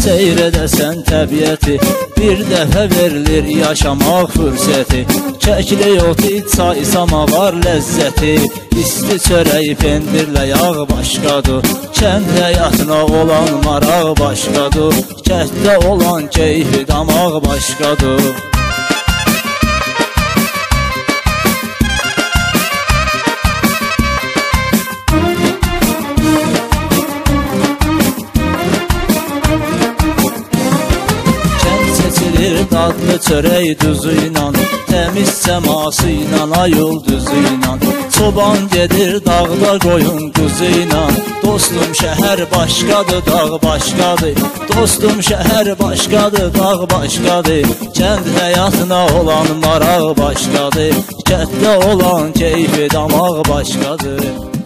seyr edəsən təbiəti, bir dəfə verilir yaşamaq fürsəti. Çəkili oti, çay, samavar ləzzəti, isti çörək, pendirlə yağ başqadır. Kənd həyatına olan maraq başqadır, kənddə olan keyfi damaq başqadır. Dadlı çörək duzu ilə, təmiz səması ilə, ay ulduzu ilə. Çoban gedir dağda qoyun quzu ilə. Dostum şəhər başqadır, dağ başqadır. Dostum şəhər başqadır, dağ başqadır. Kənd həyatına olan maraq başqadır, kənddə olan keyfi damaq başqadır.